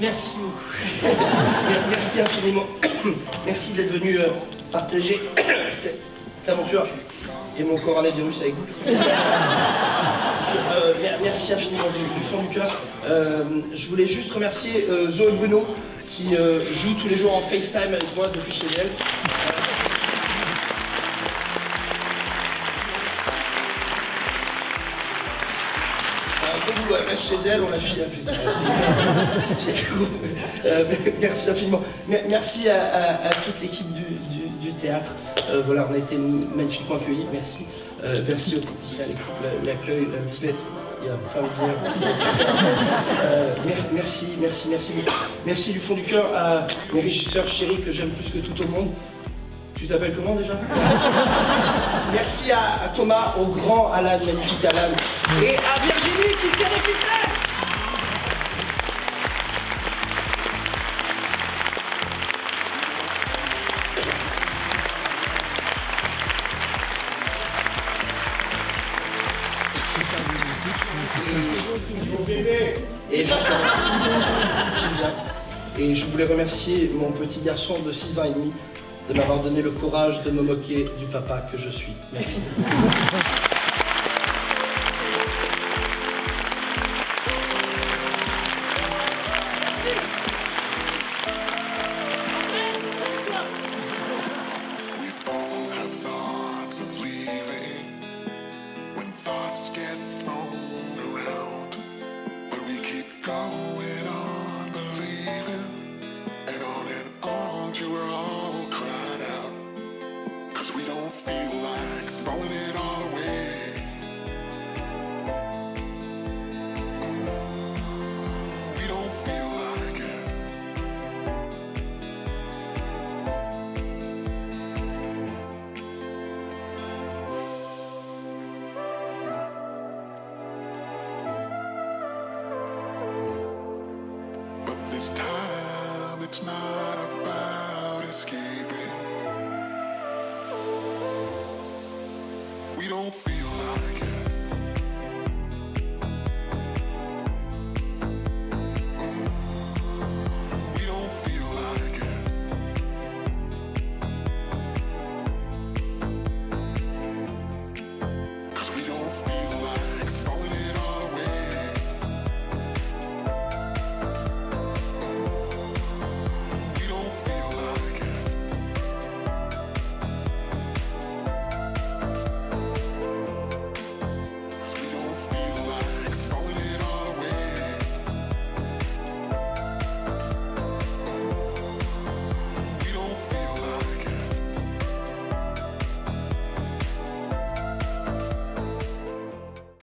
Merci beaucoup. Merci infiniment. Merci d'être venu partager cette aventure et mon coronavirus avec vous. Merci infiniment du fond du cœur. Je voulais juste remercier Zoé Bruno qui joue tous les jours en FaceTime avec moi depuis chez elle. Elle reste chez elle, on la file. Merci infiniment. Merci à toute l'équipe du théâtre. Voilà, on a été magnifiquement accueillis. Merci. Merci aux techniciens, à l'équipe, l'accueil, la buvette. Il y a plein de bière. Merci. Merci du fond du cœur à mes régisseurs chéris que j'aime plus que tout au monde. Tu t'appelles comment déjà? Merci à Thomas, au grand Alan, magnifique Alan, et à Virginie qui tient les ficelles. Et je voulais remercier mon petit garçon de 6 ans et demi de m'avoir donné le courage de me moquer du papa que je suis. Merci. This time it's not about escaping. We don't feel like it.